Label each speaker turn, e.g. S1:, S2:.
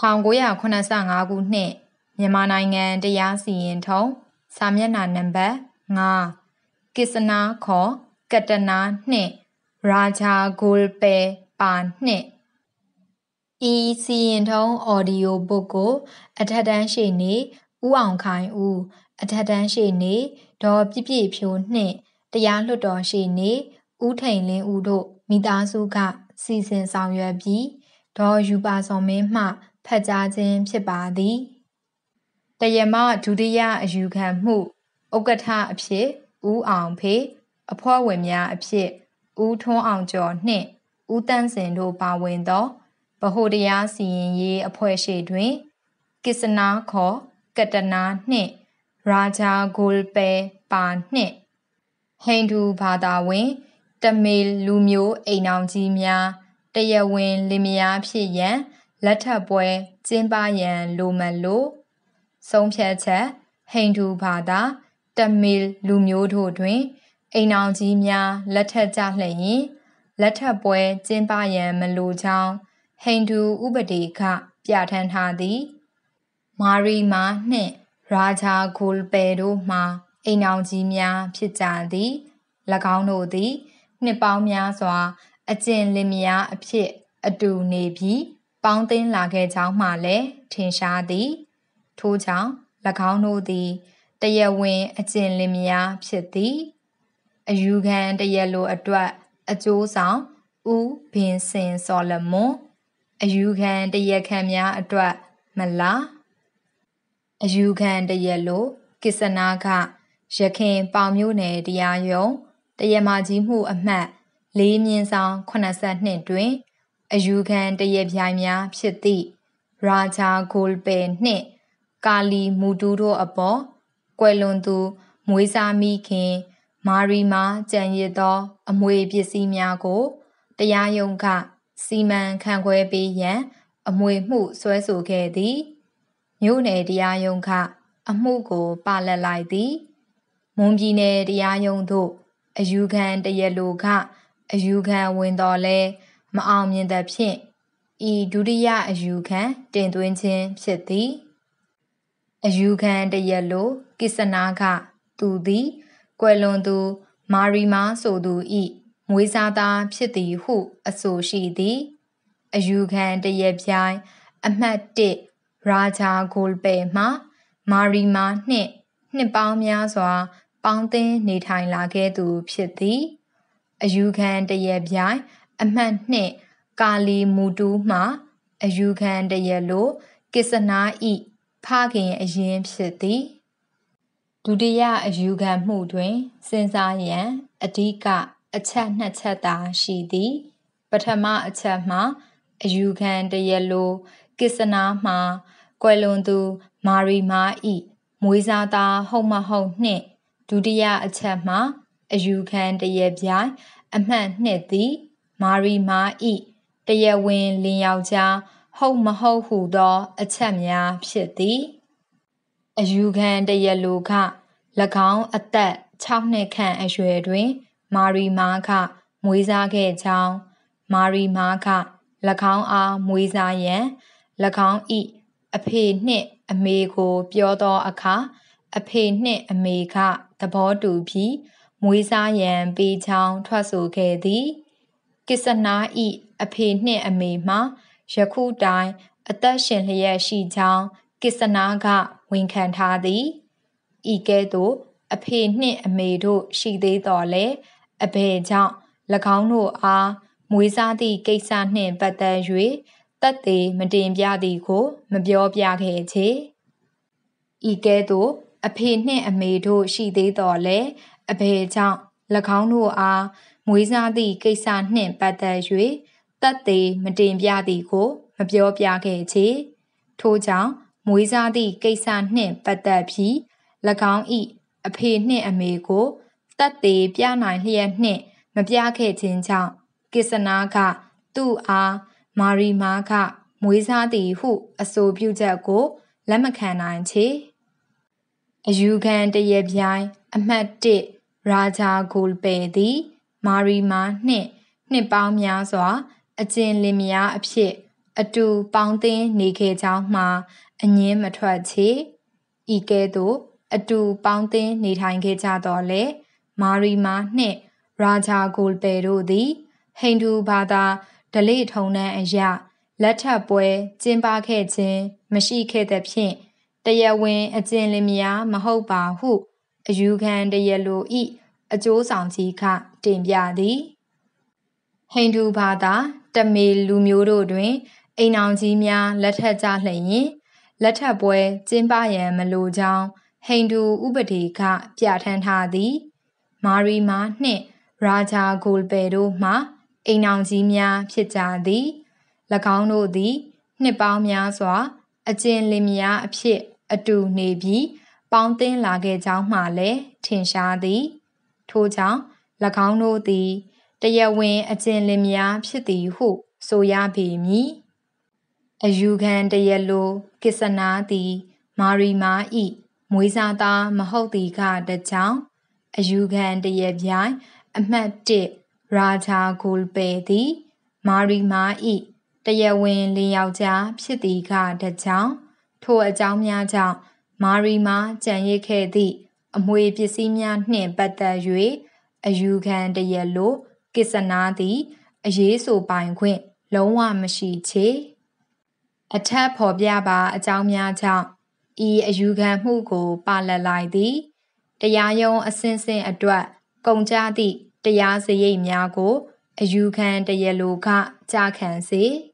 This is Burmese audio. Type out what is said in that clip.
S1: 1985 ခုနှစ်မြန်မာနိုင်ငံတရားစီရင်ထုံးစာမျက်နှာနံပါတ်5ကိစ္စနာခေါ်ကတနာ2ရာဂျာဂိုလ်ပဲပါ2ဤစီရင်ထုံး audio book ကိုအထက်တန်းရှေ့နေဦးအောင်ခိုင်ဦးအထက်တန်းရှေ့နေဒေါ်ပြည့်ပြည့်ဖြိုးနှင့်တရားလွှတ်တော်ရှေ့နေဦးထိန်လင်းဦးတို့မိသားစုကစီစဉ်ဆောင်ရွက်ပြီးဒေါ်ယူပါစော်မင်းမှဖတ်ကြားခြင်းဖြစ်ပါသည်တရားမဒုတိယအယူခံမှုဥက္ကဋ္ဌအဖြစ်ဦးအောင်ဖေအဖွဲ့ဝင်များအဖြစ်ဦးထွန်းအောင်ကျော်နှင့်ဦးတန်းစင်တို့ပါဝင်သောဗဟိုတရားစီရင်ရေးအဖွဲ့ရှိတွင်ကိစ္စနာခေါ်ကတနာနှင့်ရာဂျာဂိုလ်ပဲပါနှင့်ဟိန္ဒူဘာသာဝင်တမီလူမျိုးအိမ်အောင်ကြီးများတရားဝင်လင်မယားဖြစ်ရန်လက်ထပ်ပွဲကျင်းပရန်လိုမလို့ဆုံးဖြတ်ချက်ဟိန္ဒူဘာသာတမီလူမျိုးတို့တွင်အိမ်အောင်ကြီးများလက်ထပ်ကြလျင်လက်ထပ်ပွဲကျင်းပရန်မလိုကြောင်းဟိန္ဒူဥပဒေကပြဋ္ဌာန်းထားသည်မာရီမာနှင့်ရာဂျာဂိုလ်ပဲတို့မှာအိမ်အောင်ကြီးများဖြစ်ကြသည်၎င်းတို့သည်နှစ်ပေါင်းများစွာအကျင့်လင်မယားအဖြစ်အတူနေပြီးပေါင်းသင်းလာခဲ့ကြောင်းမှလည်းထင်ရှားသည်ထို့ကြောင့်၎င်းတို့သည်တရားဝင်အကျင့်လင်မယားဖြစ်သည်အယူခံတရားလိုအတွက်အကျိုးဆောင်ဦးဘင်စင်စော်လမွန်အယူခံတရားခံများအတွက်မလားအယူခံတရားလိုကိစ္စနာကရခင်ပေါင်မြို့နယ်တရားရုံးတရားမကြီးမှုအမှတ်4/82တွင်အယူခံတရားပြိုင်များဖြစ်သည့်ရာဂျာဂိုလ်ပဲနှင့်ကာလီမူတူတို့အပေါ်ကွယ်လွန်သူမွေးစားမိခင်မာရီမာကြံရစ်သောအမွေပစ္စည်းများကိုတရားရုံးကစီမံခန့်ခွဲပေးရန်အမွေမှုဆွဲဆိုခဲ့သည်မြို့နယ်တရားရုံးကအမှုကိုပလတ်လိုက်သည်မွန်ပြည်နယ်တရားရုံးသို့အယူခံတရားလိုကအယူခံဝင်တော်လဲမအောင်မြင်သဖြင့်ဤဒုတိယအယူခံတင်သွင်းခြင်းဖြစ်သည်အယူခံတရားလိုကိစ္စနာကသူသည်ကွယ်လွန်သူမာရီမာဆိုသူဤမွေးစားသားဖြစ်သည်ဟုအဆိုရှိသည်အယူခံတရားပြိုင်အမှတ်1ရာဂျာဂိုလ်ပဲမှမာရီမာနှင့်နှစ်ပေါင်းများစွာပေါင်းသင်းနေထိုင်လာခဲ့သူဖြစ်သည်အယူခံတရားပြိုင်အမှတ်2ကာလီမူတူမှအယူခံတရားလိုကိစ္စနာဤဖခင်အရင်ဖြစ်သည်ဒုတိယအယူခံမှုတွင်စဉ်းစားရန်အဓိကအချက်2ချက်သာရှိသည်ပထမအချက်မှာအယူခံတရားလိုကိစ္စနာမှာကွယ်လွန်သူမာရီမာဤမွေးစားသားဟုတ်မဟုတ်နှင့်ဒုတိယအချက်မှာအယူခံတရားပြိုင်အမှတ်2သည်မာရီမာဤတရားဝင်လင်ယောက်ျားဟုတ်မဟုတ်ဟုသောအချက်များဖြစ်သည်အယူခံတရားလိုက၎င်းအသက်6နှစ်ခန့်အရွယ်တွင်မာရီမာကမွေးစားခဲ့ကြောင်းမာရီမာက၎င်းအားမွေးစားရန်၎င်းဤအဖေနှင့်အမေကိုပြောသောအခါအဖေနှင့်အမေကသဘောတူပြီးမွေးစားရန်ပေးချောင်းထွက်ဆိုခဲ့သည်ကိစ္စနာဤအဖေနှင့်အမေမှာယခုတိုင်အသက်ရှင်လျက်ရှိကြောင်းကိစ္စနာကဝန်ခံထားသည်ဤကဲ့သို့အဖေနှင့်အမေတို့ရှိသေးတော်လဲအဘယ်ကြောင့်၎င်းတို့အားမွေးစားသည့်ကိစ္စနှင့်ပတ်သက်၍သက်သေမတင်ပြသည်ကိုမပြောပြခဲ့ချေဤကဲ့သို့အဖေနှင့်အမေတို့ရှိသေးတော်လဲအဘယ်ကြောင့်၎င်းတို့အားမွေးစားသည့်ကိစ္စနှင့်ပတ်သက်၍သက်သေမတင်ပြသည်ကိုမပြောပြခဲ့ချေထို့ကြောင့်မွေးစားသည့်ကိစ္စနှင့်ပတ်သက်ပြီး၎င်း၏အဖေနှင့်အမေကိုသက်သေပြနိုင်လျက်နှင့်မပြခဲ့ခြင်းကြောင့်ကိစ္စနာကသူ့အားမာရီမာကမွေးစားသည်ဟုအဆိုပြုချက်ကိုလက်မခံနိုင်ချေအယူခံတရားပြိုင်အမှတ်1ရာဂျာဂိုလ်ပဲသည်မာရီမာနှင့်နှစ်ပေါင်းများစွာအကျင့်လင်မယားအဖြစ်အတူပေါင်းသင်းနေခဲ့ကြောင်းမှာအငင်းမထွက်ချေဤကဲ့သို့အတူပေါင်းသင်းနေထိုင်ခဲ့ကြတော့လေမာရီမာနှင့်ရာဂျာဂိုလ်ပယ်တို့သည်ဟိန္ဒူဘာသာဓလေ့ထုံးတမ်းအရလက်ထပ်ပွဲကျင်းပခဲ့ခြင်းမရှိခဲ့သဖြင့်တရားဝင်အကျဉ်းလင်မယားမဟုတ်ပါဟုအယူခံတရားလိုဤအကျိုးဆောင်ကြီးကတင်ပြသည်ဟိန္ဒူဘာသာတမေလူမျိုးတို့တွင်အိမ်အောင်ကြီးများလက်ထပ်ကြလျင်လက်ထပ်ပွဲကျင်းပရန်မလိုကြောင်းဟိန္ဒူဥပဒေကပြဋ္ဌာန်းထားသည်မာရီမာနှင့်ရာဂျာဂိုလ်ပယ်တို့မှအိမ်အောင်ကြီးများဖြစ်ကြသည်၎င်းတို့သည်နှစ်ပေါင်းများစွာအကျဉ်းလင်မယားအဖြစ်အတူနေပြီးပေါင်းသင်းလာခဲ့ကြောင်းမှလည်းထင်ရှားသည်ထို့ကြောင့်၎င်းတို့သည်တရားဝင်အကျဉ်းလင်မယားဖြစ်သည်ဟုဆိုရပေမည်အယူခံတရားလိုကစ္စနာသည်မာရီမာ၏မွေးစားသားမဟုတ်သည်ကတကြောင်အယူခံတရားပြိုင်အမှတ်1ရာဂျာဂိုလ်ပယ်သည်မာရီမာ၏တရားဝင်လင်ယောက်ျားဖြစ်သည်ကတကြောင်ထိုအကြောင်းများကြောင့်မာရီမာကြံရစ်ခဲ့သည့်အမွေပစ္စည်းများနှင့်ပတ်သက်၍အယူခံတရားလိုကစ္စနာသည်အရေးဆိုပိုင်ခွင့်လုံးဝမရှိချေအထက်ဖော်ပြပါအကြောင်းများကြောင့်ဤအယူခံမှုကိုပါလတ်လိုက်သည်တရားရုံးအဆင့်ဆင့်အတွက်ကုန်ကျသည့်တရားစရိတ်များကိုအယူခံတရားလိုကကြားခံစေ